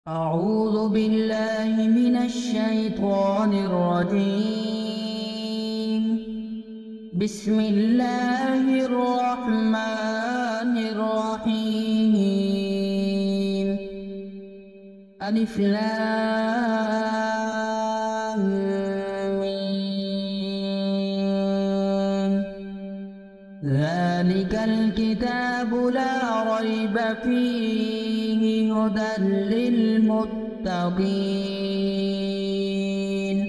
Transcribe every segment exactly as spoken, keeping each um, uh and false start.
أعوذ بالله من الشيطان الرجيم. بسم الله الرحمن الرحيم. ألف لام ميم. ذلك الكتاب لا ريب فيه هدى للمتقين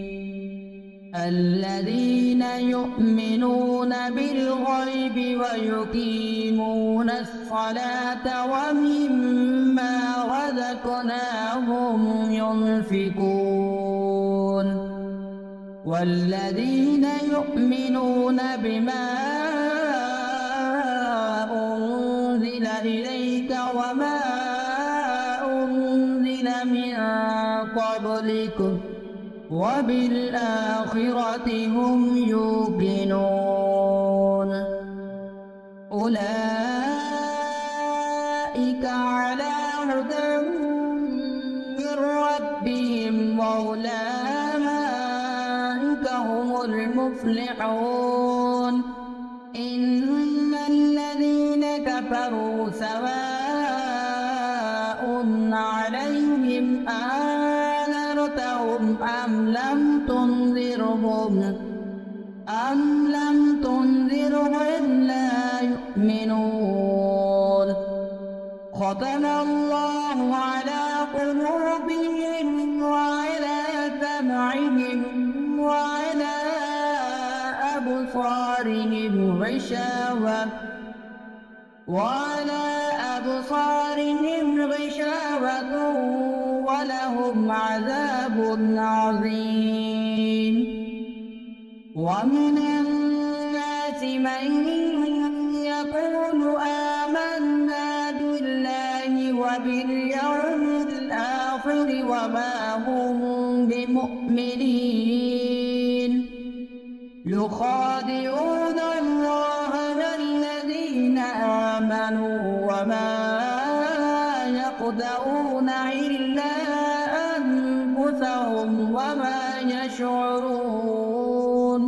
الذين يؤمنون بالغيب ويقيمون الصلاة ومما رزقناهم ينفقون والذين يؤمنون بما أنزل إليك وما أنزل من قبلك وبالآخرة هم يوقنون أولئك على هدى من ربهم وأولئك هم المفلحون. إن الذين كفروا سواء عليهم أنذرتهم أم لم تنذرهم أم لم تنذرهم لا يؤمنون. ختم الله على قلوبهم وعلى سمعهم وعلى أبصارهم غشاوة وعلى أبصارهم غشاوة ولهم عذاب عظيم. ومن الناس من يقول آمنا بالله وباليوم الآخر وما هم بمؤمنين يخادعون الله والذين آمنوا وما يخدعون إلا أنفسهم وما يشعرون.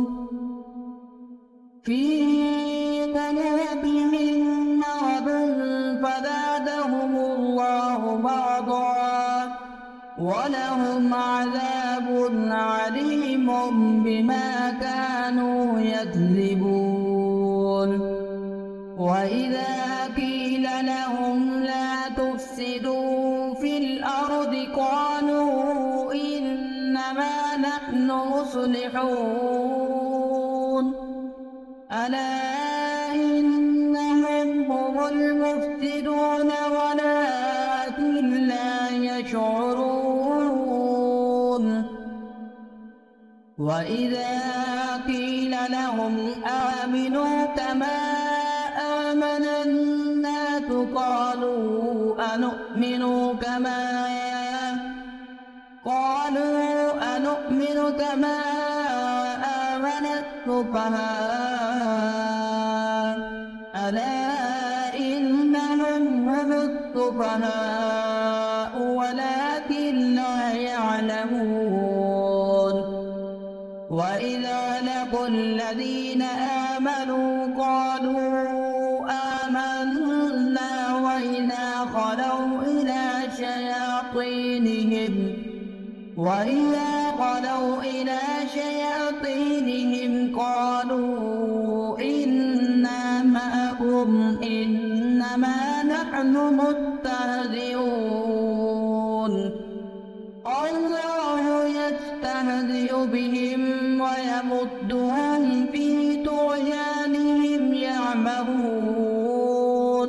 في قلوبهم مرض فزادهم الله مرضا ولهم عذاب عليم بما كانوا يكذبون. وإذا قيل لهم لا تفسدوا في الأرض قالوا إنما نحن مصلحون ألا إنهم هم المفسدون ولكن لا يشعرون. وإذا قيل لهم آمنوا كما آمن الناس قالوا أنؤمن كما قالوا أنؤمن كما آمن السفهاء ألا إنهم هم السفهاء ولكن لا يعلمون. وإذا لقوا الذين آمنوا قالوا آمنا وإذا خلوا إلى شياطينهم وإذا خلوا إلى شياطينهم قالوا إنا معكم إنما نحن مستهزئون. الله يستهزئ بهم ويمدهم في طغيانهم يعمهون.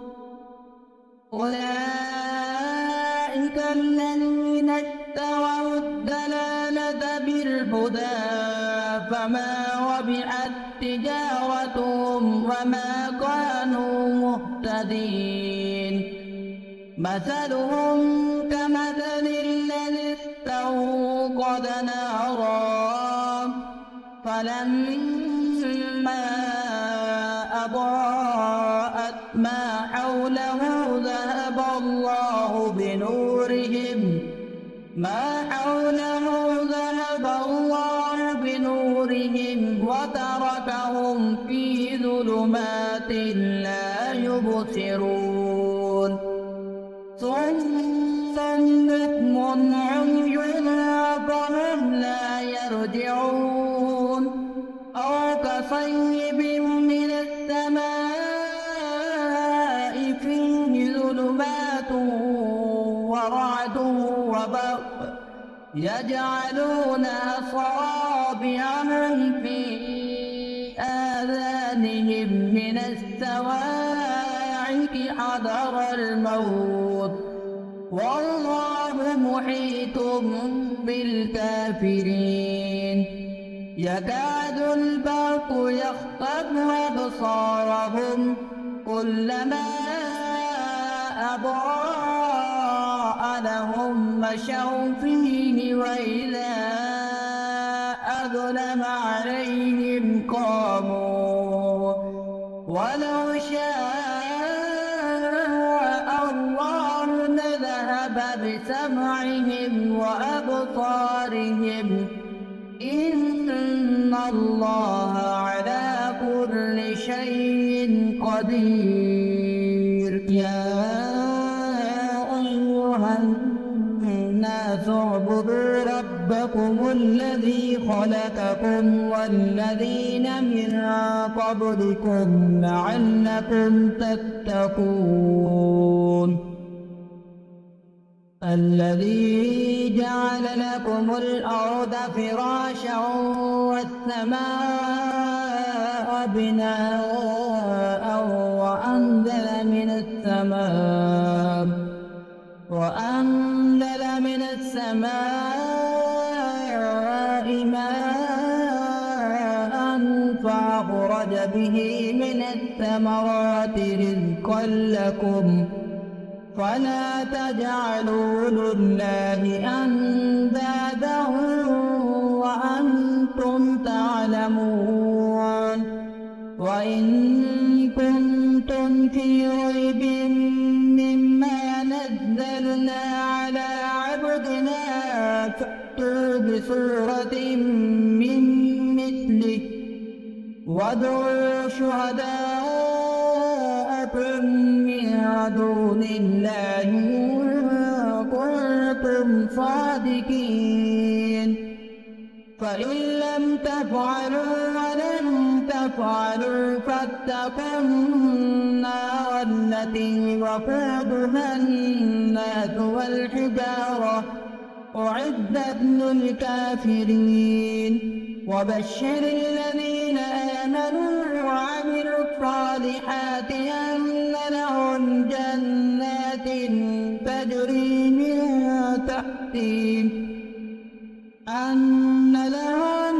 أولئك الذين اشتروا الضلالة بالهدى فما ربحت تجارتهم وما كانوا مهتدين. مثلهم كمثل الذي استوقد نارا فلما أضاءت ما حوله ذهب الله بنورهم بنورهم ما حوله ذهب الله بنورهم وتركهم في ظلمات لا يبصرون ثم بكم عمي فهم لا يرجعون أو كصيب من السماء فيه ظلمات ورعد وبرق يجعلون أصابعهم في آذانهم من الصواعق حذر الموت والله محيط بالكافرين يكاد البرق يخطف أبصارهم كلما أضاء لهم مشوا فيه وإذا أظلم عليهم قاموا ولو شاء الله لذهب بسمعهم وأبصارهم إن الله على كل شيء قدير يا أيها الناس اعبدوا ربكم الذي خلقكم والذين من قبلكم لعلكم تتقون الذي جعل لكم الأرض فراشا والسماء بناء وأنزل من السماء وأنزل من السماء ماء فأخرج به من الثمرات رزقا لكم فلا تجعلوا لله أندادا وأنتم تعلمون وإن كنتم في ريب مما نزلنا على عبدنا فأتوا بسورة من مثله وادعوا شهداءكم من دون الله إن كنتم صادقين فإن لم تفعلوا ولن تفعلوا فاتقوا النار التي وقودها الناس والحجارة أعدت للكافرين وبشر الذين آمنوا وعملوا الصالحات أن لهم جنات تجري من تحتهم أن لهم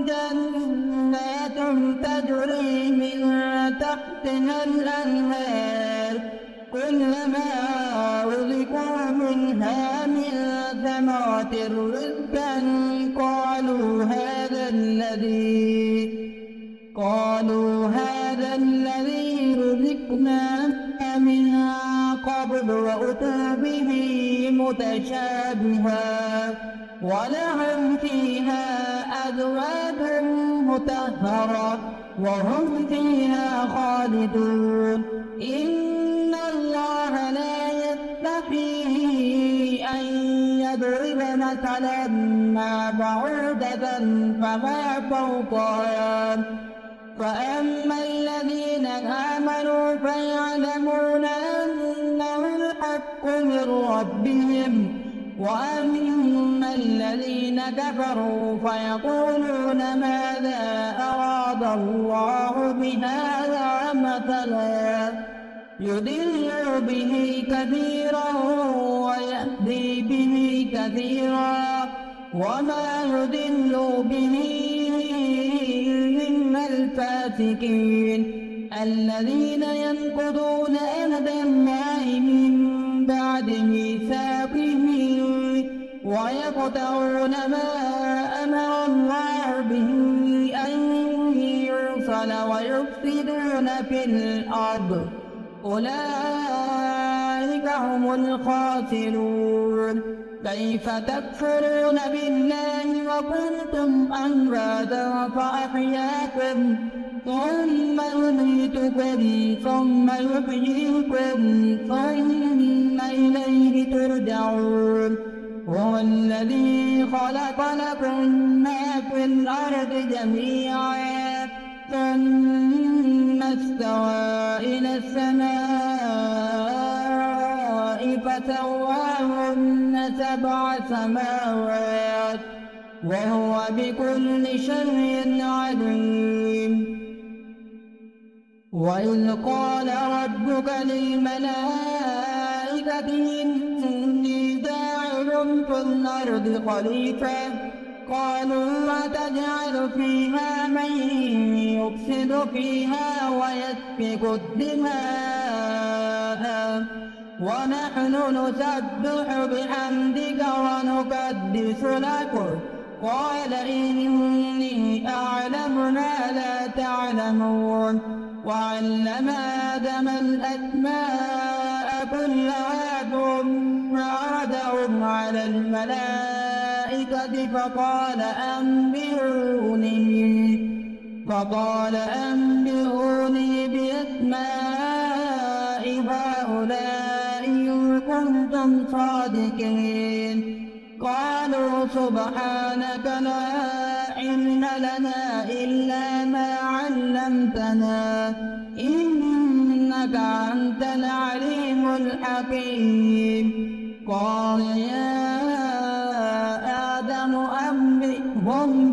جنات تجري من تحتها الأنهار كلما رزقوا منها من ثمرة رزقا قالوا هذا الذي قالوا هذا الذي رزقنا من قبل وأتوا به متشابها ولهم فيها أزواج مطهرة وهم فيها خالدون إن الله لا يستحيي أن يضرب مثلا ما بعوضة فما فوقها فأما الذين آمنوا فيعلمون أنه الحق من ربهم وأما الذين كفروا فيقولون ماذا أراد الله بهذا مثلا يضل به كثيرا ويهدي به كثيرا وما يضل به إلا الفاسقين الذين ينقضون عهد الله من بعد ميثاقه ويقطعون ما أمر الله به أن يوصل ويفسدون في الأرض أولئك هم الخاسرون كيف تكفرون بالله وكنتم أمواتا فأحياكم ثم يميتكم ثم يحييكم ثم إليه ترجعون هو الذي خلق لكم ما في الأرض جميعا ثم استوى إلى السماء فسواهن سبع سماوات وهو بكل شيء عليم. وإذ قال ربك للملائكة إني جاعل في الأرض خليفة قالوا أتجعل فيها من يفسد فيها ويسفك الدماء ونحن نسبح بحمدك ونقدس لك قال إني أعلم ما لا تعلمون. وعلم آدم الأسماء كلها ثم عرضهم على الملائكة فقال أنبئوني فقال أنبئوني بأسماء هؤلاء إن كنتم صادقين. قالوا سبحانك لا علم لنا إلا ما علمتنا إنك أنت العليم الحكيم. قال يا آدم أنبئهم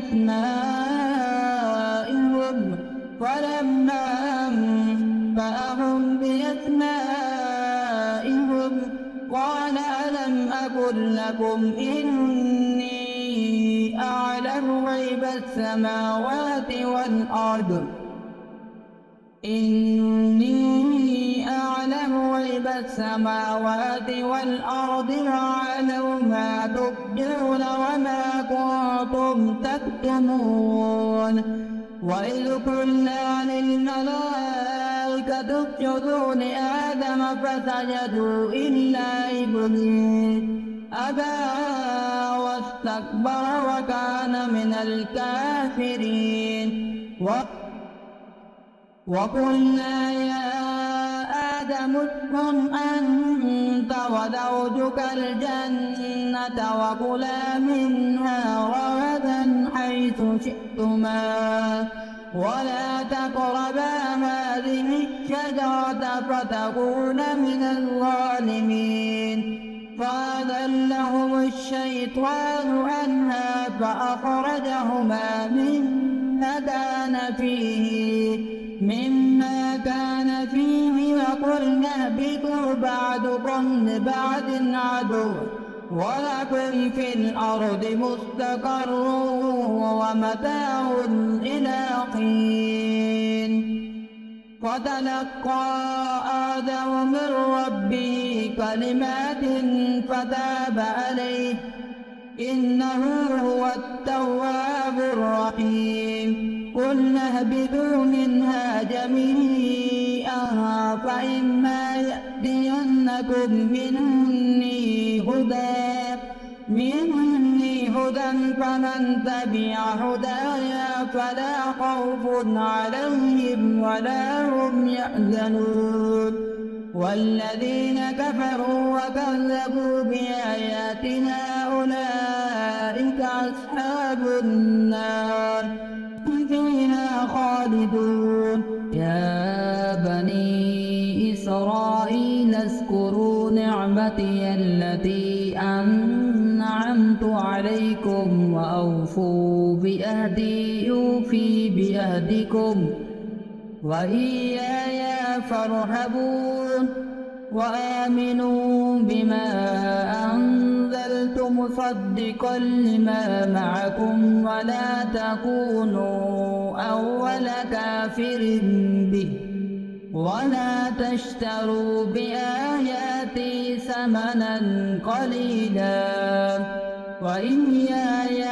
بأسمائهم فلما أنبأهم بأسمائهم قال ألم أقل لكم إني أعلم غيب السماوات والأرض إني أعلم غيب السماوات والأرض وأعلم ما تبدون وما كنتم تكتمون. وإذ قلنا للملائكة اسجدوا لآدم فسجدوا إلا إبليس أبى واستكبر وكان من الكافرين. وقلنا يا آدم اسكن أنت وزوجك الجنة وكلا منها رغدا حيث شئتما ولا تقربا هذه الشجرة فتكونا من الظالمين. فأذلهم الشيطان عنها فأخرجهما مما كان فيه مما كان فيه وقلنا اهبطوا بعضكم لبعض عدو ولكم في الأرض مستقر ومتاع إلى حين. فتلقى آدم من ربه كلمات فتاب عليه إنه هو التواب الرحيم. قلنا اهبطوا منها جميعا فإما يأتينكم مني هدى مني هدى فمن تبع هدايا فلا خوف عليهم ولا هم يحزنون. والذين كفروا وكذبوا بآياتنا أولئك أصحاب النار فيها خالدون. يا بني إسرائيل اذكروا نعمتي التي أنعمت عليكم وأوفوا بأهدي أوفي بأهدكم وإياي فارهبون. وآمنوا بما أنزلت مصدقا لما معكم ولا تكونوا أول كافر به ولا تشتروا بآياتي ثمنا قليلا وإياي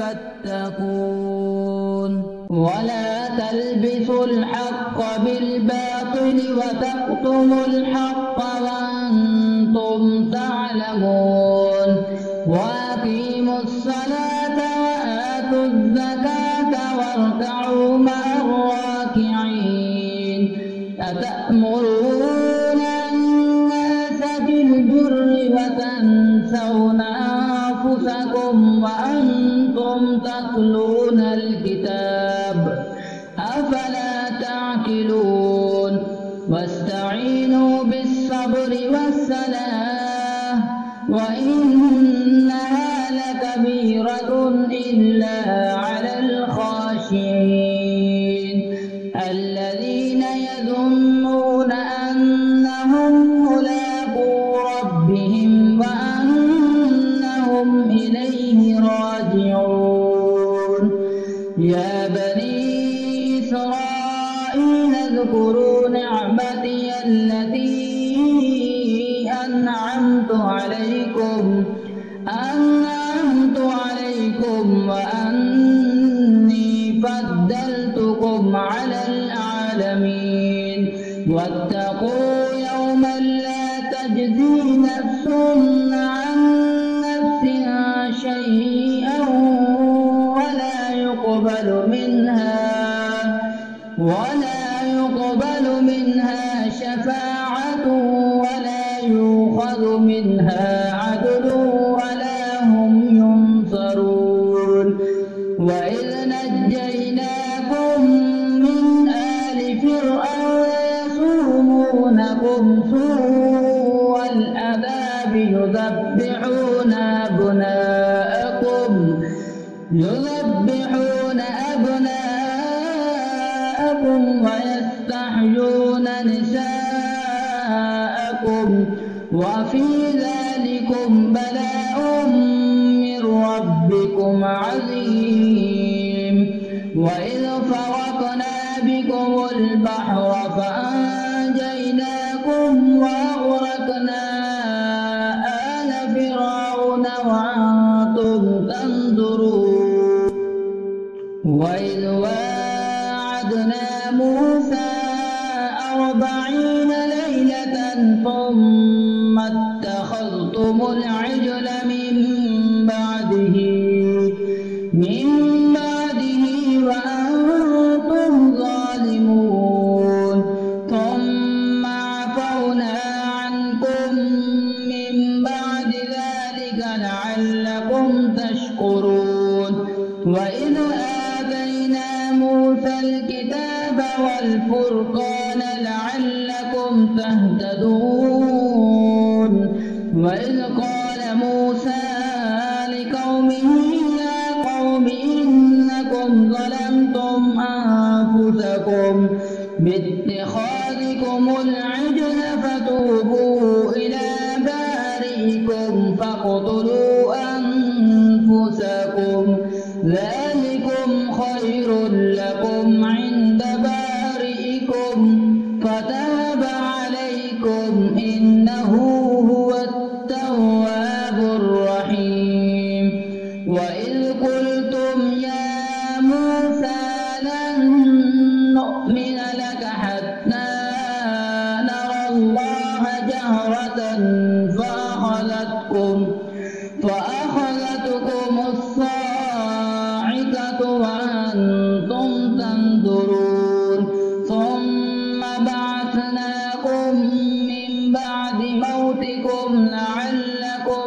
فاتقون. ولا تلبسوا الحق بالباطل وتكتموا الحق وأنتم تعلمون وأقيموا الصلاة وآتوا الزكاة واركعوا مع الراكعين أتأمرون الناس بالبر وتنسون أنفسكم وأنتم تتلون الكتاب أفلا تعقلون واستعينوا بالصبر والصلاة وإنها لكبيرة إلا على الخاشعين الذين يظنون أنهم ملاقو ربهم وأنهم إليه راجعون يا بني إسرائيل اذكروا نعمتي التي أنعمت عليكم أنعمت عليكم وأني فضلتكم على العالمين واتقوا يوما لا تجزي نفس عن نفس شيئا ولا يقبل منها ولا يقبل منها شفاعة ولا يؤخذ منها عدل ولا هم ينصرون وإذ نجيناكم من آل فرعون يسومونكم سوء العذاب يذبحون أبناءكم يذبحون أبناءكم ويستحيون نساءكم وفي ذلكم بلاء من ربكم عظيم وإذ فرقنا بكم البحر فأنجيناكم وأغرقنا آل فرعون وأنتم تنظرون وإذ واعدنا موسى أربعين ليلة ثم اتخذتم العجل من بعده من بعده وأنتم ظالمون ثم عفونا عنكم من بعد ذلك لعلكم تشكرون وإذ آتينا موسى الكتاب والفرقان لعلكم تهتدون وإذ قال موسى لقومه يا قوم إنكم ظلمتم أنفسكم باتخاذكم العجل فتوبوا إلى بارئكم فاقتلوا أنفسكم ذلكم خير لكم عند بارئكم فتاب عليكم إنه هو التواب الرحيم وإذ قلتم يا موسى لن نؤمن لك حتى نرى الله جهرة فأخذتكم فأخذتكم الصاعقة وأنتم تنظرون ثم بعثناكم من بعد موتكم لعلكم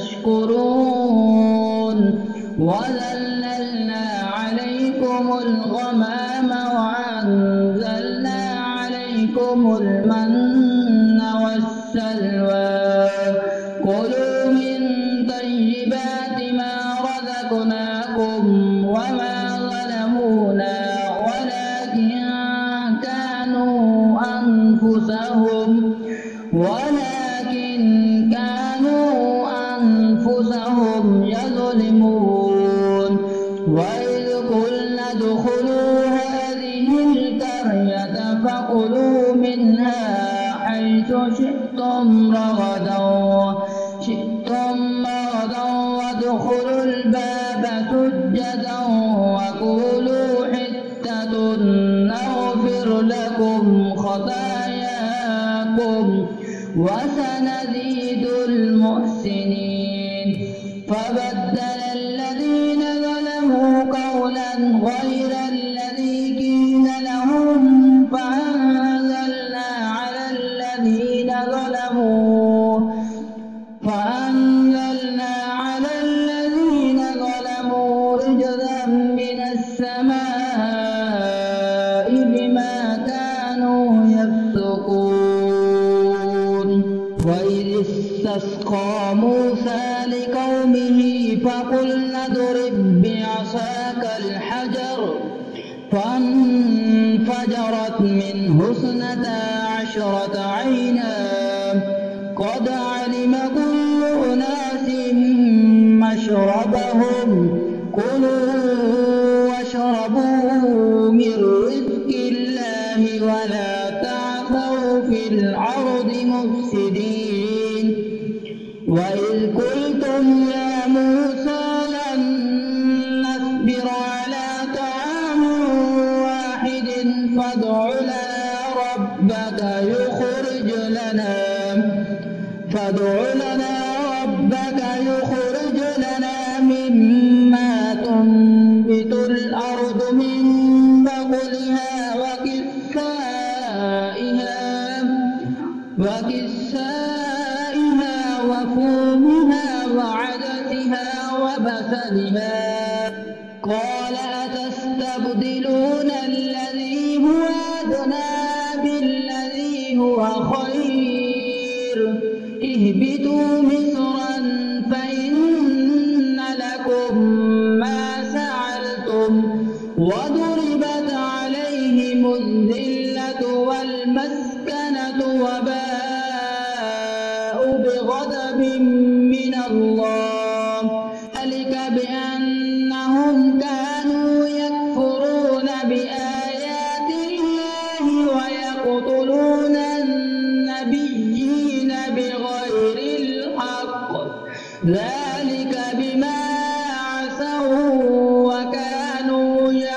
تشكرون وظللنا عليكم الغمام وأنزلنا عليكم المن والسلوى كلوا من طيبات ما رزقناكم وما ظلمونا ولكن كانوا أنفسهم ولكن كانوا أنفسهم يظلمون وإذ قلنا ادخلوا هذه القرية فكلوا منها حيث شئتم رغدا شئتم رغدا وادخلوا الباب سجدا وقولوا حتة نغفر لكم خطاياكم وسنزيد المحسنين. فبدل الذين ظلموا قولا غير الذي قيل لهم فأنزلنا على الذين ظلموا فأنزلنا على الذين ظلموا رجزا من السماء بما كانوا يفسقون. وإذ استسقى موسى لقومه فقلنا اضرب بعصاك الحجر فانفجرت منه اثنتا عشرة عينا قد علم كل أناس مشربهم كلوا واشربوا من رزق الله ولا تعثوا في الأرض مفسدين. وإذ قلتم يا موسى لن نصبر على طعام واحد فادع لنا ربك يخرج لنا فادع لنا ربك يخرج لنا مما تنبت الأرض من بقلها وكسائها وكسائها وفومها وعدسها وبصلها. قال أتستبدلون الذي هو أدنى بالذي هو خير اهبطوا مصرا فإن لكم ما سألتم وضربت عليهم الذلة والمسكنة وباءوا بغضب من الله ذلك بأنهم كانوا يكفرون بآيات الله ويقتلون النبيين بغير الحق ذلك بما عصوا وكانوا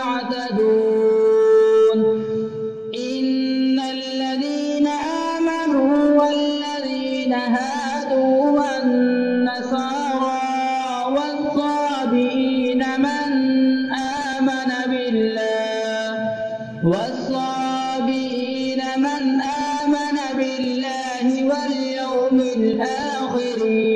يعتدون. إن الذين آمنوا والذين هادوا والنصارى والصابئين من آمن بالله والصابئين من آمن بالله واليوم الآخر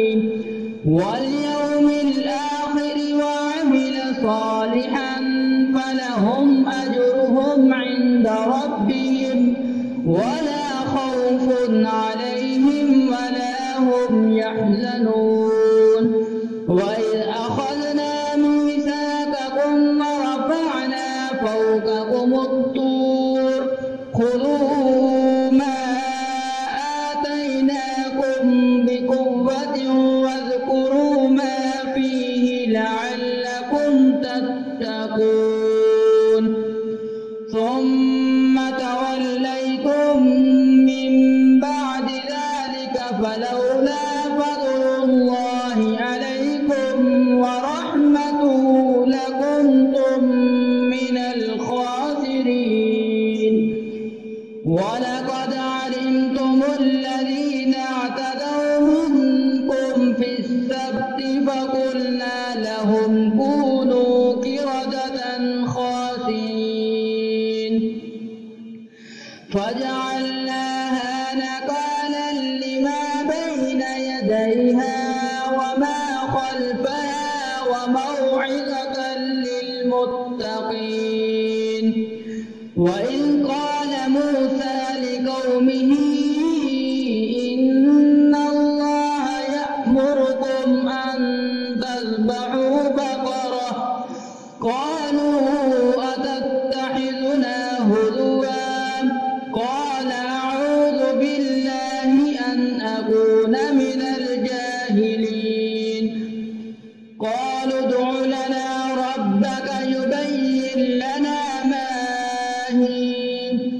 واليوم الآخر وعمل صالحا فلهم أجرهم عند ربهم ولا خوف عليهم ولا هم يحزنون. وإذ أخذنا ميثاقكم ورفعنا فوقكم الطور خذوا ما آتيناكم بقوة واذكروا ما فيه لعلكم تتقون. ثم توليتم من بعد ذلك فلولا فضل الله عليكم ورحمته لكنتم من الخاسرين. ولقد علمتم الذين اعتدوا منكم في السبت فقلنا لهم كونوا قردة خاسئين فجعلناها نكالا لما بين يديها وما خلفها وموعظة للمتقين. وإذ قال موسى لقومه إن الله يأمركم أن تذبحوا بقرة قالوا أتتخذنا هزوا قال أعوذ بالله أن أكون من الجاهلين. قالوا ادع لنا ربك يبين لنا ما هي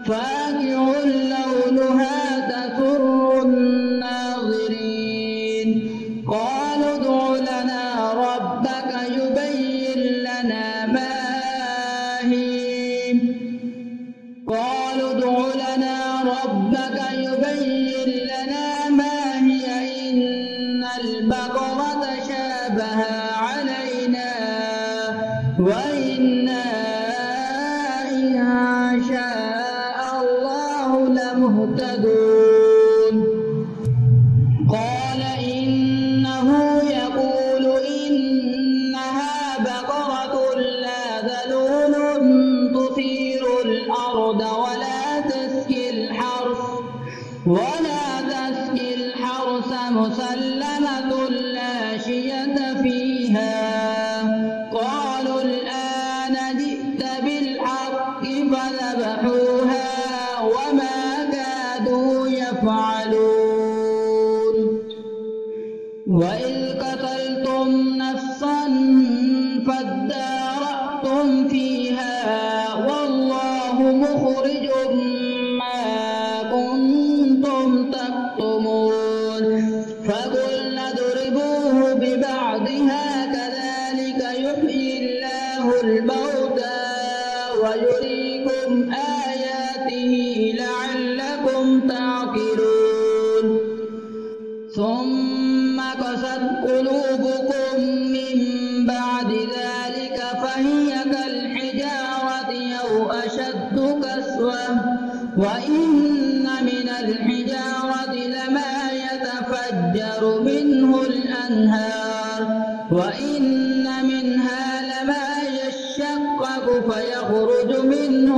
فاقع لونها تسر الناظرين قالوا ادع لنا ربك يبين لنا ما هي قالوا ادع لنا ربك يبين لنا ما هي إن البقرة شابه علينا وإنا إن شاء الله لمهتدون قال إنه يقول إنها بقرة لا ذلول تثير الأرض ولا تسقي الحرث ولا تسقي الحرث مسلمة لا شية فيها قالوا الآن جئت بالحق فذبحوها وما كادوا يفعلون وإذ قتلتم نفسا فادارأتم فيها والله مخرج ما كنتم تكتمون فقلنا اضربوه ببعضها كذلك يحيي الله الموتى ويريكم آياته لعلكم تعقلون ثم قست قلوبكم من بعد ذلك فهي كالحجارة أو أشد قسوة وإن من الحجارة لما يتفجر منه الأنهار وإن منها لما يشقق فيخرج منه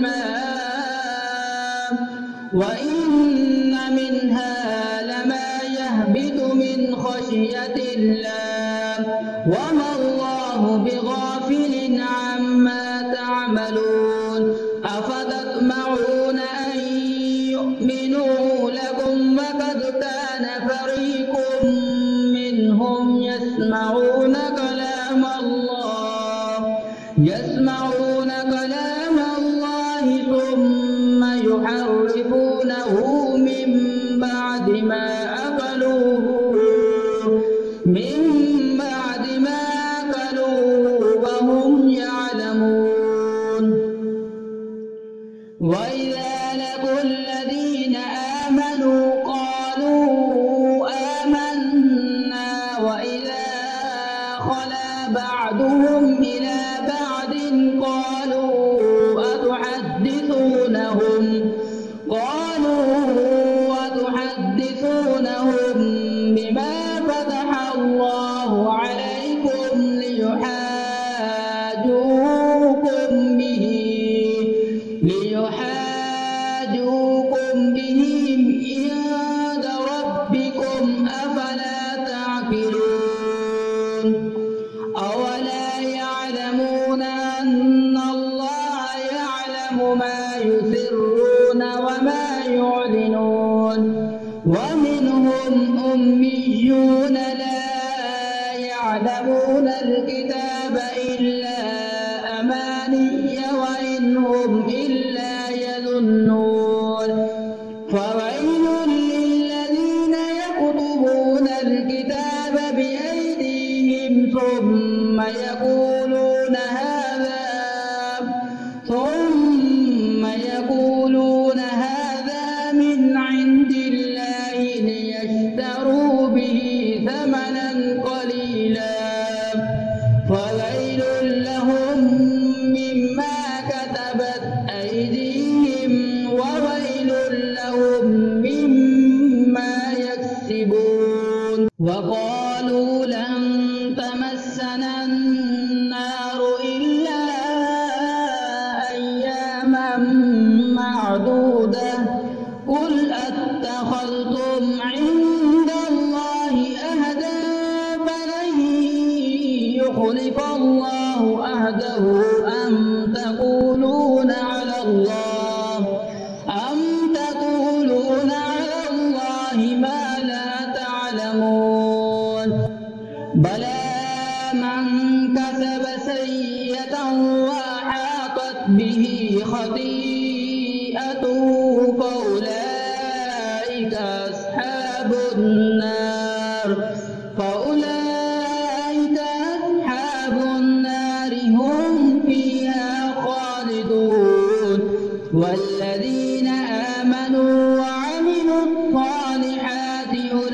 الماء وإن منها لما يهبط من خشية الله وما الله بغافل عما تعملون أفتطمعون أن يؤمنوا لكم وقد كان فريق منهم يسمعون كلام الله يسمعون كلام الله ثم يحرفونه من بعد ما أكلوه من بعد ما أكلوه وهم يعلمون وإذا لقوا الذين آمنوا قالوا آمنا وإذا خلا بعضهم إلى بعض قالوا أتحدثونهم قالوا أتحدثونهم بما فتح الله عليكم ليحاجوكم به ليحاجوكم به عند ربكم أفلا تعقلون أولا يعلمون أن الله يعلم ما يسرون وما يعلنون ومنهم أميون لا يعلمون الكتاب إلا أماني وإن هم إلا يظنون فويل للذين يكتبون الكتاب بأيديهم ثم يقولون هذا ثم يقولون هذا من عند الله ليشتروا به ثمنا قليلا فويل لهم مما كتبت أيديهم وويل لهم مما يكسبون وقالوا لن تمسنا النار إلا أياما معدودة قل أتخذتم عند الله أهدا فلن يخلف الله أهده أم تقولون على الله أم تقولون على الله ما لا تعلمون بلى من كسب سيئة وأحاطت به خطيئته سيئة فأولئك أصحاب النار فأولئك أصحاب النار هم فيها خالدون والذين آمنوا وعملوا الصالحات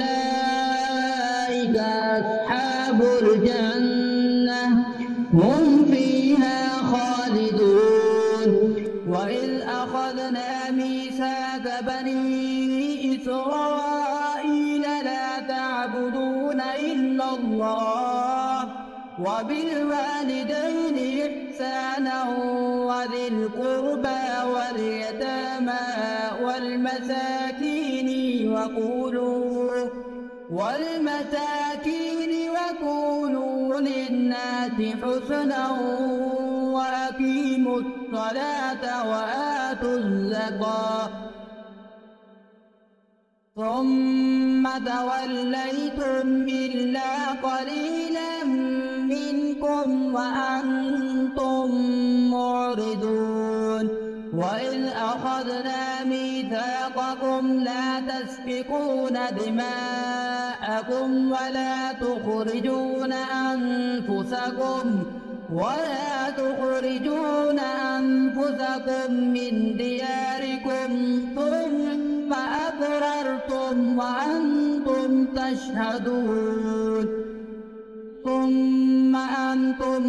أولئك أصحاب الجنة هم فيها خالدون وإذ أخذنا ميثاق بني إسرائيل لا تعبدون إلا الله وبالوالدين إحسانا وذي القربى واليتامى والمساكين وقولوا والمساكين وقولوا للناس حسنا وأقيموا الصلاة وآتوا الزكاة ثم توليتم إلا قليلا منكم وأنتم معرضون وإذ أخذنا ميثاقكم لا تسفكون دماءكم ولا تخرجون أنفسكم ولا تخرجون أنفسكم من دياركم ثم أقررتم وأنتم تشهدون ثم أنتم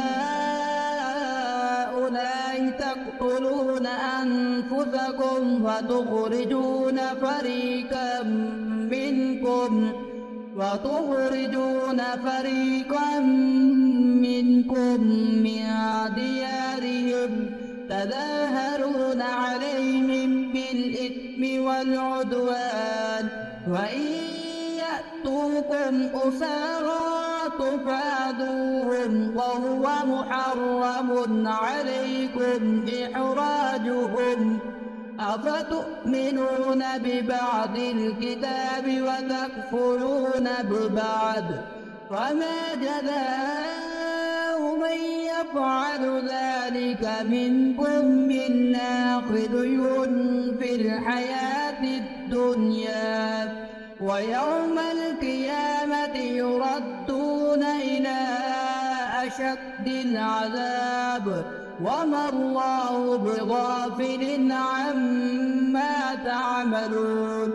هؤلاء تقتلون أنفسكم وتخرجون فريقا منكم وتخرجون فريقا منكم من ديارهم تظاهرون عليهم بالإثم والعدوان وإن يأتوكم أسارى تفادوهم وهو محرم عليكم إخراجهم أفتؤمنون ببعض الكتاب وتكفرون ببعض فما جزاء من يفعل ذلك منكم إلا خزي في الحياة الدنيا ويوم القيامة يردون إلى أشد العذاب وما الله بغافل عما تعملون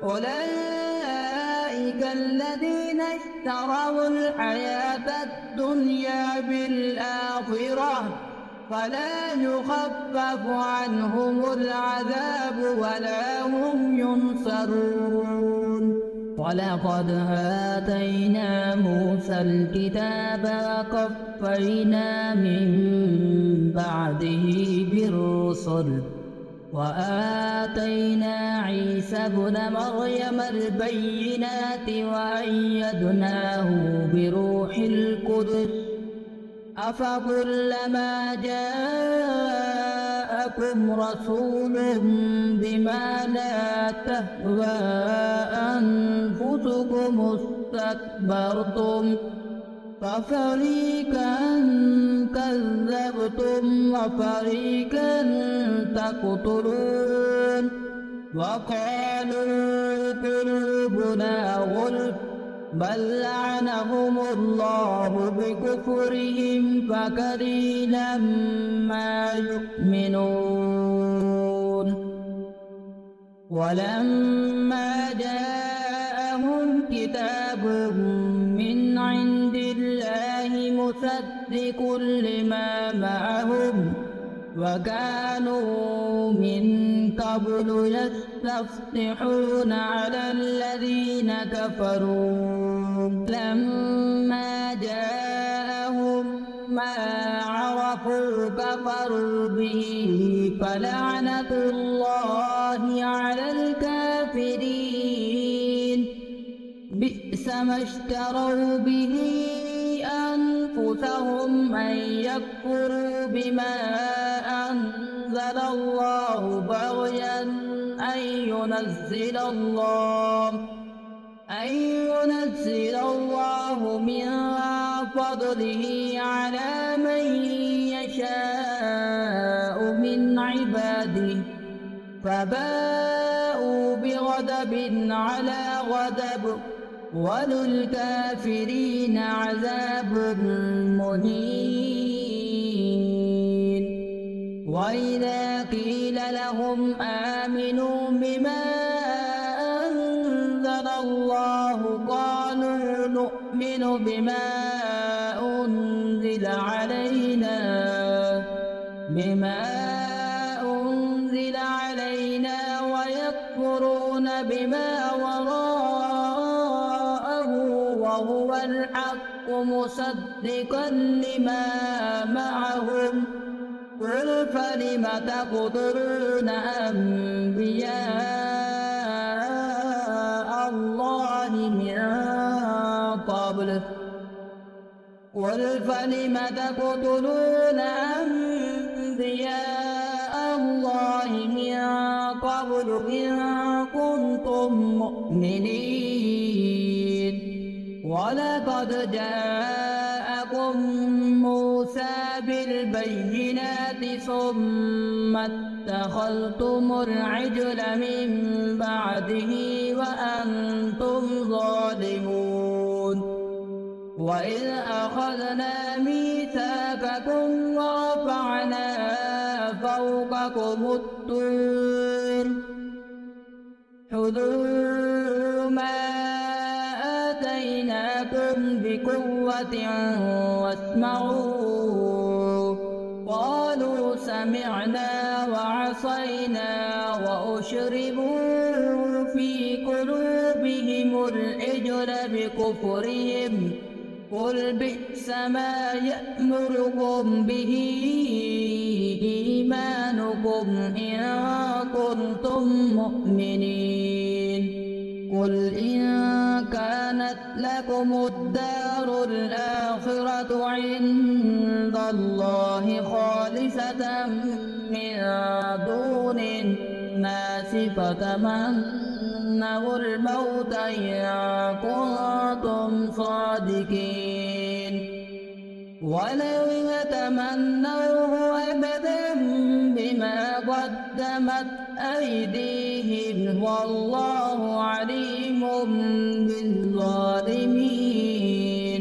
أولئك الذين اشتروا الحياة الدنيا بالآخرة فلا يخفف عنهم العذاب ولا هم ينصرون ولقد آتينا موسى الكتاب وقفينا من بعده بالرسل وآتينا عيسى ابن مريم البينات وأيدناه بروح القدس أفكلما جاءكم رسول بما لا تهوى أنفسكم استكبرتم ففريقا كذبتم وفريقا تقتلون وقالوا قلوبنا غلف بل لعنهم الله بكفرهم فقليلا ما يؤمنون ولما جاءهم كتاب من عند الله مصدق لما معهم وكانوا من قبل يستفتحون على الذين كفروا لما جاءهم ما عرفوا كفروا به فلعنة الله على الكافرين بئس ما اشتروا به أنفسهم أن يكفروا بما أنزل الله بغيا أن ينزل الله أن ينزل الله من فضله على من يشاء من عباده فباءوا بغضب على غضب وللكافرين عذاب مهين. وإذا قيل لهم آمنوا بما أنزل الله قالوا نؤمن بما أنزل علينا بما أنزل علينا ويكفرون بما وراءه وهو الحق مصدقا لما معهم قل فلم تقتلون أنبياء الله من قبل قل فلم تقتلون أنبياء الله من قبل إن كنتم مؤمنين. ولقد جاءكم موسى بالبينات ثم اتخذتم العجل من بعده وأنتم ظالمون. وإذ أخذنا ميثاقكم ورفعنا فوقكم الطور خذوا ما آتيناكم بقوة واسمعوا قالوا سمعنا وعصينا وأشربوا في قلوبهم العجل بكفرهم قل بئس ما يأمركم به إيمانكم إن كنتم مؤمنين. قل إن كانت لكم الدار الآخرة عند الله خالصة من دون الناس فتمنوا الموت إن كنتم صادقين ولو يتمنوه أبدا بما قدمت أيديهم والله عليم بالظالمين.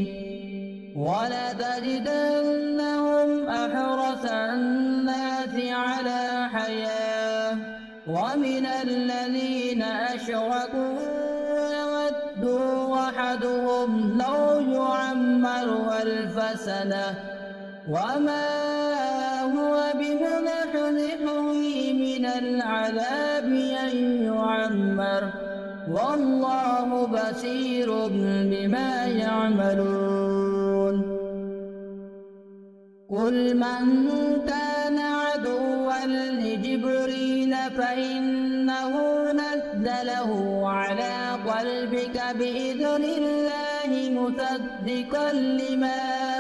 ولتجدنهم أحرص الناس على حياة ومن الذين أشركوا يود أحدهم لو يعمر ألف سنة وما هو بمزحزحه من العذاب أن يعمر والله بصير بما يعملون. قل من كان عدوا لجبريل فإنه نزله على قلبك بإذن الله مصدقا لما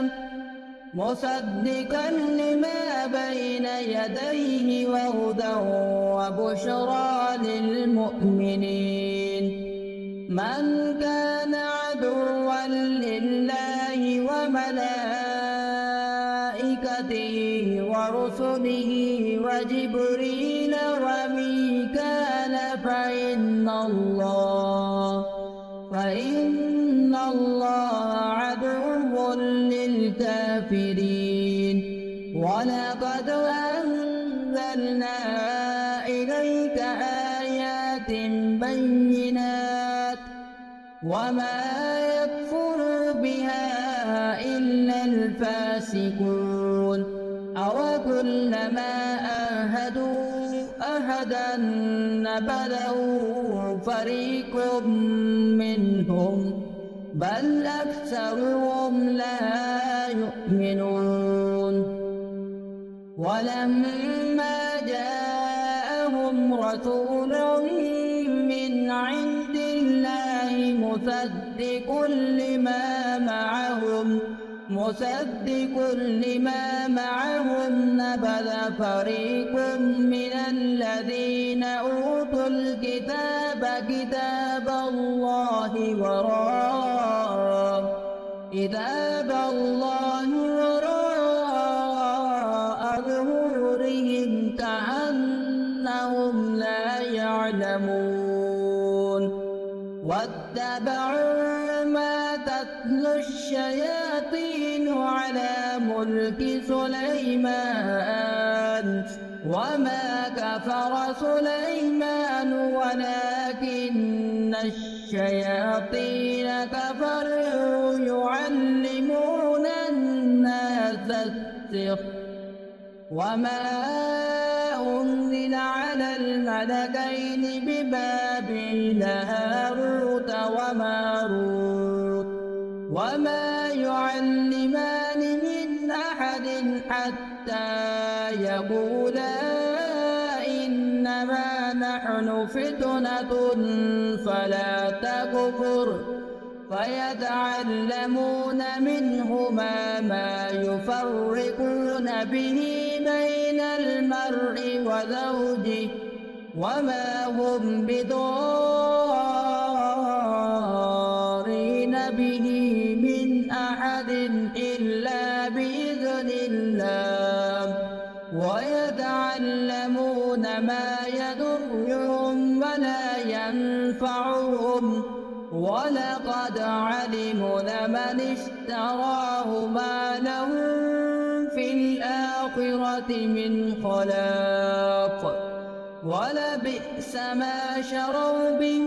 مصدقا لما بين يديه وهدى وبشرى للمؤمنين. من كان عدوا لله وملائكته ورسله وجبريل وميكال فإن الله فإن الله عدو للكافرين. ولقد أنزلنا إليك آيات بينات وما يكفر بها إلا الفاسقون. أوكلما عاهدوا أحدا نبذه فريق منهم بل أكثرهم لا يؤمنون. ولما جاءهم رسول من عند الله مصدق لما معهم مصدق لما معهم نبذ فريق من الذين أوتوا الكتاب كتاب الله وراء كتاب الله وراء ظهورهم كأنهم لا يعلمون واتبعوا ما تتلو الشياطين على ملك سليمان وما كفر سليمان ولكن الشياطين كفروا يعلمون الناس السحر وما أنزل على الملكين ببابل هاروت وماروت وما يعلمان من أحد حتى يقولا إنما نحن فتنة فلا تكفر فيتعلمون منهما ما يفرقون به بين المرء وزوجه وما هم بضارين به من أحد إلا بإذن الله ويتعلمون ما يضرهم ولا ينفعهم ولقد علموا لمن اشتراه ما له في الآخرة من خلاق ولبئس ما شروا به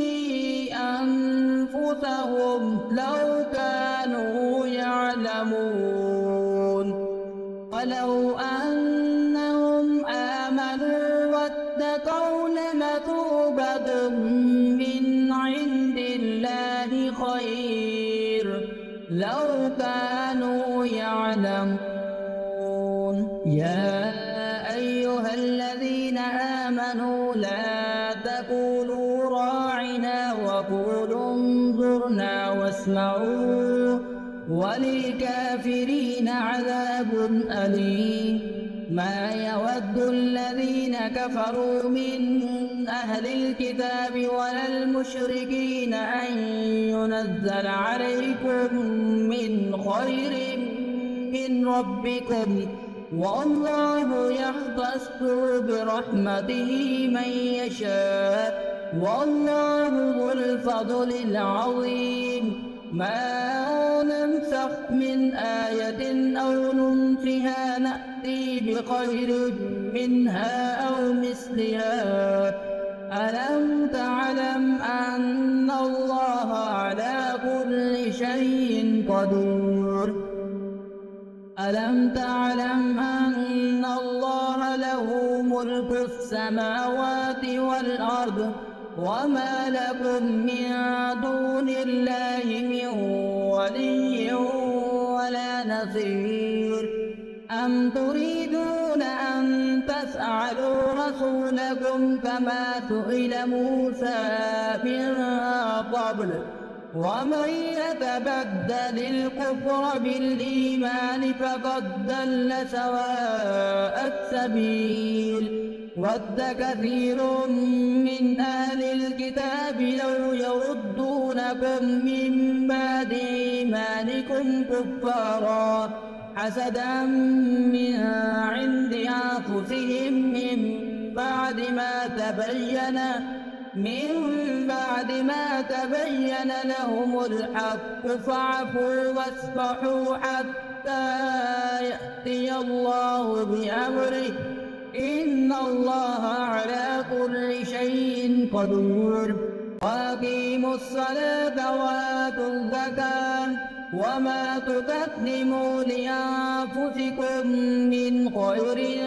أنفسهم لو كانوا يعلمون ولو أنهم آمنوا واتقوا لمثوبة من عند الله خير لو كانوا يعلمون يا أيها الذين آمنوا لا تقولوا راعنا وقولوا انظرنا واسمعوا وللكافرين عذاب أليم ما يود الذين كفروا من أهل الكتاب ولا المشركين أن ينزل عليكم من خير من ربكم والله يختص برحمته من يشاء والله ذو الفضل العظيم ما ننسخ من آية أو ننسها نأتي بخير منها أو مثلها ألم تعلم أن الله على كل شيء قدير ألم تعلم أن الله له ملك السماوات والأرض وما لكم من دون الله من ولي ولا نصير أم تريدون أن تسألوا رسولكم كما سئل موسى من قبل ومن يتبدل الكفر بالإيمان فقد ضل سواء السبيل ود كثير من أهل الكتاب لو يردونكم من بعد إيمانكم كفارا حسدا من عند أنفسهم من بعد ما تبين من بعد ما تبين لهم الحق فاعفوا واصفحوا حتى يأتي الله بأمره إن الله على كل شيء قدير وأقيموا الصلاة وآتوا الزكاة وما تقدموا لأنفسكم من خير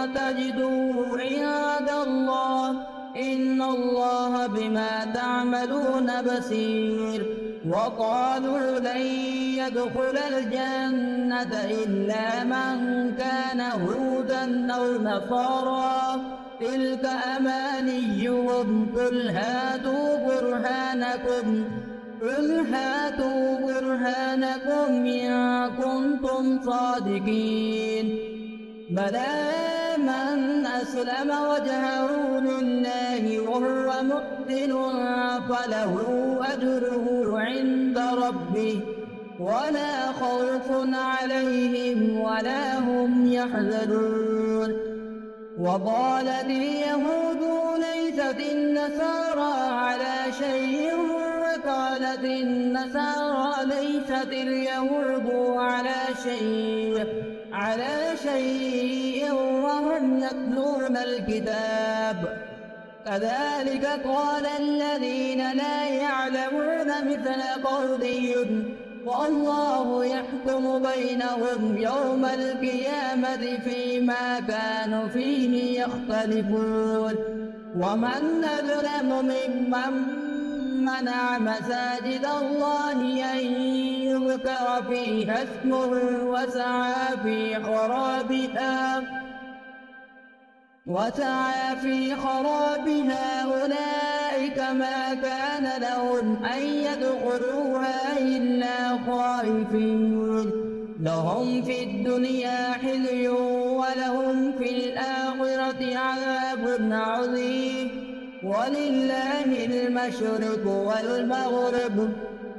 تجدوه عند الله إن الله بما تعملون بصير وقالوا لن يدخل الجنة إلا من كان هودا أو نصارى تلك أمانيهم قل هاتوا برهانكم قل هاتوا برهانكم إن كنتم صادقين بلى من أسلم وجهه لله وهو محسن فله أجره عند ربه ولا خوف عليهم ولا هم يحزنون وقالت اليهود ليست النصارى على شيء وقالت النصارى ليست اليهود على شيء على شيء وهم يتلون الكتاب كذلك قال الذين لا يعلمون مثل قولهم والله يحكم بينهم يوم القيامة فيما كانوا فيه يختلفون ومن أظلم ممن منع مساجد الله أن يذكر فيها اسمه وسعى في خرابها وسعى في خرابها أولئك ما كان لهم أن يدخلوها إلا خائفين لهم في الدنيا خزي ولهم في الآخرة عذاب عظيم ولله المشرق والمغرب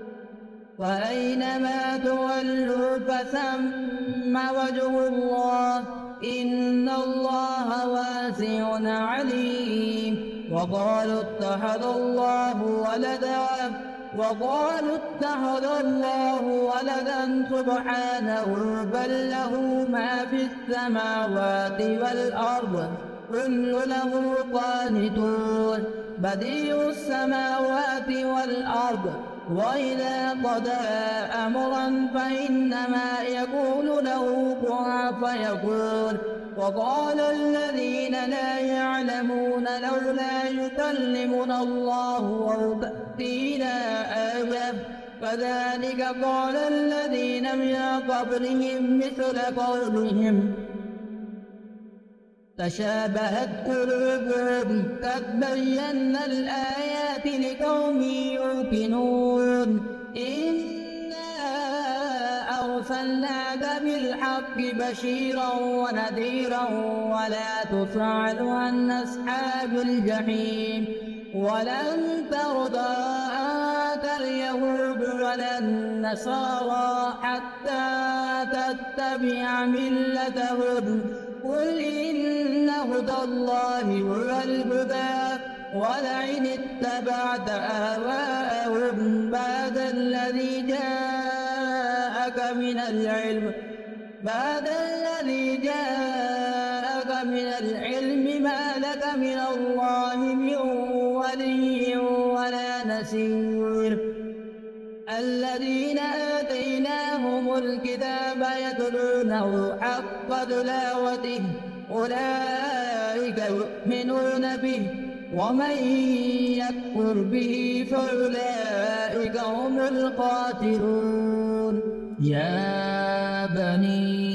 وأينما تولوا فثم وجه الله إن الله واسع عليم وقالوا اتخذ الله ولدا وقالوا اتخذ الله ولدا سبحانه بل له ما في السماوات والأرض كل له قانتون بديع السماوات والأرض وإذا قضى أمرا فإنما يقول له كن فيكون وقال الذين لا يعلمون لولا يكلمنا الله أو تأتينا آية كذلك قال الذين من قبلهم مثل قولهم تشابهت قلوبهم قد بينا الآيات لقوم يوقنون إنا أرسلناك بالحق بشيرا ونذيرا ولا تسأل عن أصحاب الجحيم ولن ترضى عنك اليهود ولا النصارى حتى تتبع ملتهم قل إن هدى الله هو الهدى ولئن اتبعت أهواءهم بعد الذي جاءك من العلم بعد الذي جاءك من العلم ما لك من الله من ولي ولا نصير الذين آتيناهم الكتاب يتلونه حق تلاوته أولئك يؤمنون به ومن يكفر به فأولئك هم الخاسرون يا بني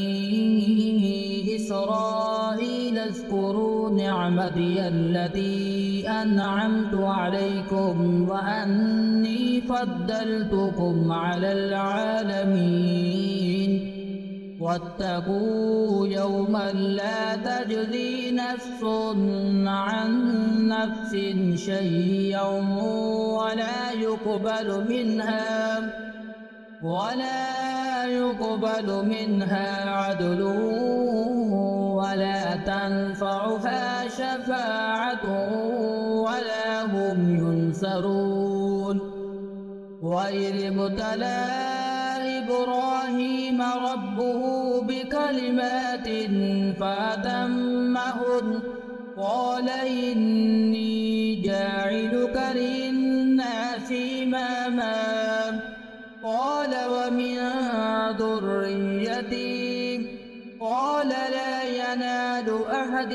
إسرائيل اذكروا نعمتي التي أنعمت عليكم وأني فضلتكم على العالمين واتقوا يوما لا تجزي نفس عن نفس شيئا ولا يقبل منها ولا يقبل منها عدل ولا تنفعها شفاعة ولا هم ينصرون وإذ ابتلى إبراهيم ربه بكلمات فأتمهن قال إني جاعلك للناس إماما قال ومن ذريتي قال لا ينال أحد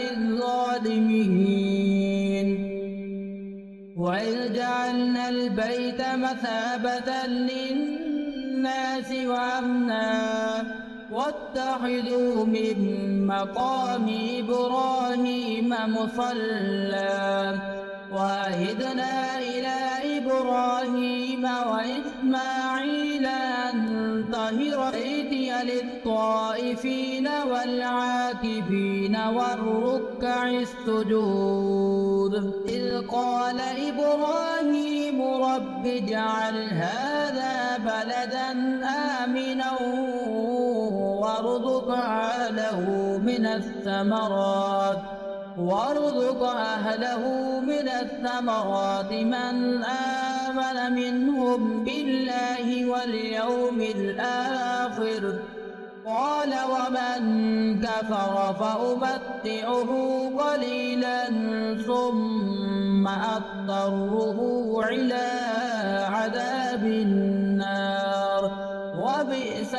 الظالمين وإذ جعلنا البيت مثابة للناس وأمنا واتخذوا من مقام إبراهيم مصلى وعهدنا إلى إبراهيم وإسماعيل أن طهر بيتي للطائفين والعاكفين والركع السجود إذ قال إبراهيم رب اجعل هذا بلدا آمنا وارزق أهله من الثمرات وارزق أهله من الثمرات من آمن منهم بالله واليوم الآخر. قال ومن كفر فأمتعه قليلا ثم أضطره إلى عذاب النار وبئس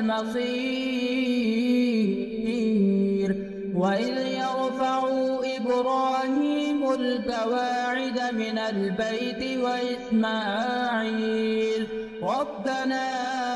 المصير. وإذ يرفع إبراهيم القواعد من البيت وإسماعيل ربنا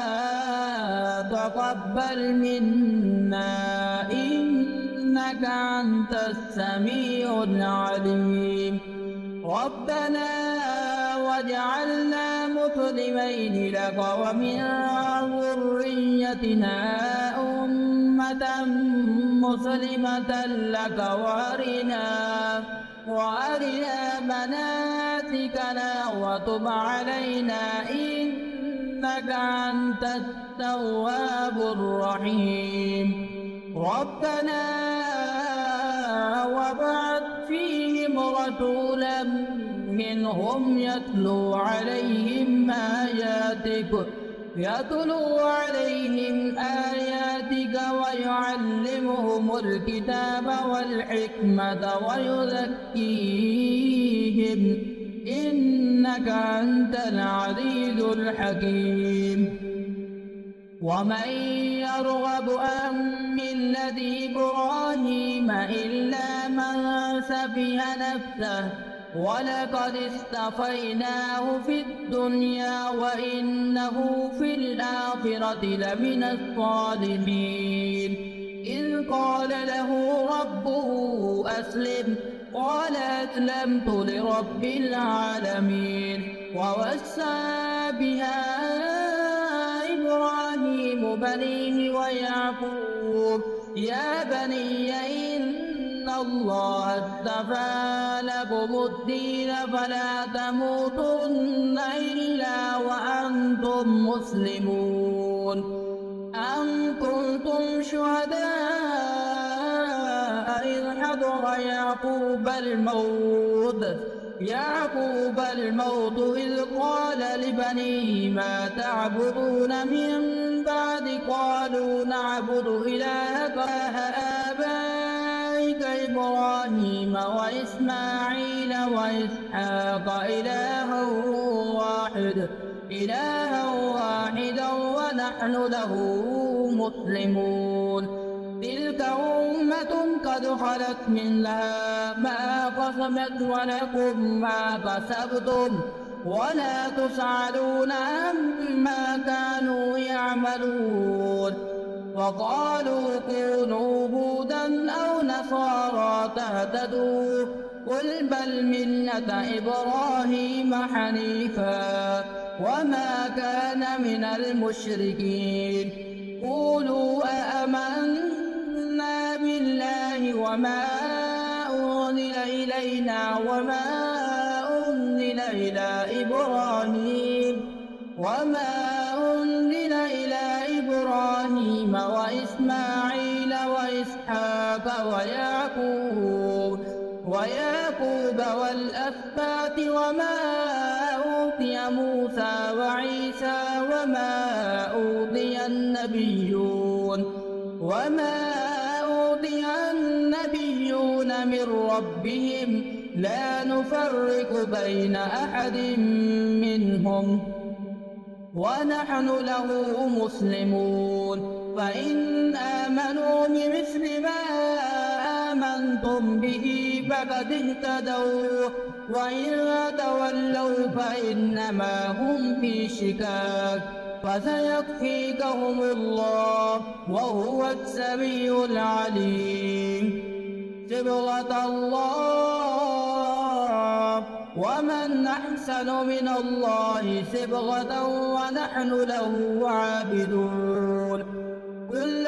تقبل منا إنك أنت السميع العليم. ربنا واجعلنا مسلمين لك ومن ذريتنا أمة مسلمة لك وأرنا وأرنا مناسكنا وتب علينا إنك أنت التواب الرحيم. ربنا وابعث فيهم رسولا منهم يتلو عليهم آياتك يتلو عليهم آياتك ويعلمهم الكتاب والحكمة ويزكيهم إنك أنت العزيز الحكيم. ومن يرغب عن ملة إبراهيم إلا من سفه نفسه ولقد اصطفيناه في الدنيا وإنه في الآخرة لمن الصالحين. إذ قال له ربه أسلم قال أسلمت لرب العالمين. ووصى بها إبراهيم بنيه ويعقوب يا بني إن الله اصطفى لكم الدين فلا تموتن إلا وأنتم مسلمون. أم كنتم شهداء إذ حضر يعقوب الموت يعقوب الموت إذ قال لبنيه ما تعبدون من بعد قالوا نعبد إلهك آبائك إبراهيم وإسماعيل وإسحاق إلها واحد إلها واحدا ونحن له مسلمون. تلك أمة قد خلت منها ما قسمت ولكم ما كسبتم ولا تسألون عما كانوا يعملون. وقالوا كونوا هودا أو نصارى تهتدوا قل بل ملة إبراهيم حنيفا وما كان من المشركين. قولوا آمنا بالله وما أنزل إلينا وما أنزل إلى إبراهيم وما أنزل إلى إبراهيم وإسماعيل وإسحاق ويعقوب ويعقوب والأسباط وما أوتي موسى وعيسى وما أوتي النبيون وما أوتي النبيون من ربهم لا نفرق بين أحد منهم ونحن له مسلمون. فإن آمنوا بمثل ما آمنتم به فقد اهتدوا وإن تولوا فإنما هم في شكاك فسيكفيكهم الله وهو السميع العليم. صبغة الله ومن أحسن من الله صبغة ونحن له عابدون. قل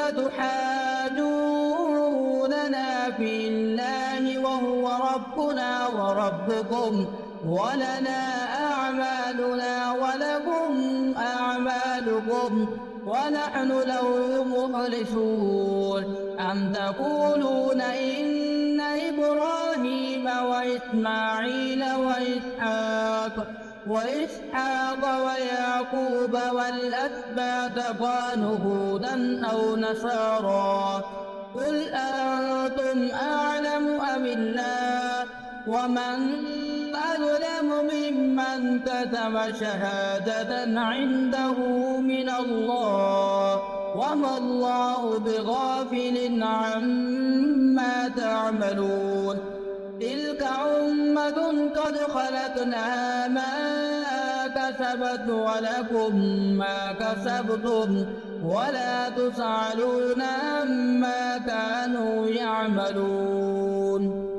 تحاجوننا في الله وهو ربنا وربكم ولنا أعمالنا ولكم أعمالكم ونحن له مخلصون. أم تقولون إن إبراهيم إبراهيم وإسماعيل وإسحاق وإسحاق ويعقوب والأسباط كانوا هودا أو نصارى قل أنتم أعلم أم الله ومن أظلم ممن كتم شهادة عنده من الله وما الله بغافل عما تعملون تلك أمة قد خلقنا ما كسبت ولكم ما كسبتم ولا تسألون عما كانوا يعملون.